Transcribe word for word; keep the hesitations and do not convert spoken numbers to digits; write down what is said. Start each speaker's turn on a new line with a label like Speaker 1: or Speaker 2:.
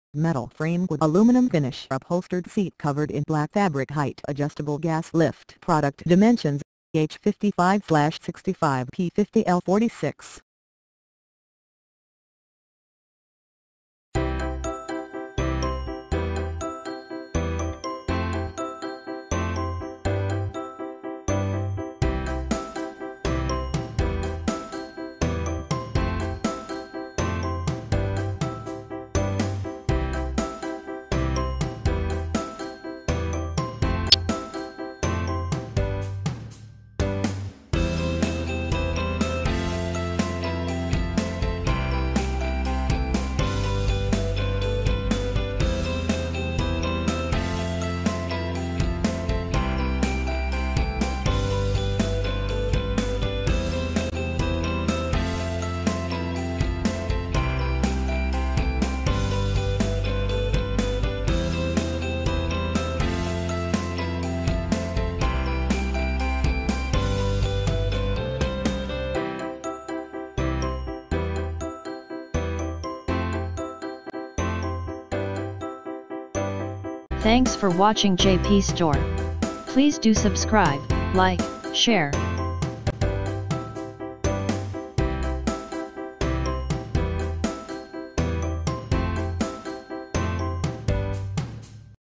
Speaker 1: Metal frame with aluminum finish, upholstered seat covered in black fabric, height adjustable gas lift. Product dimensions, H fifty-five sixty-five P fifty L forty-six.
Speaker 2: Thanks for watching J P Store. Please do subscribe, like, share,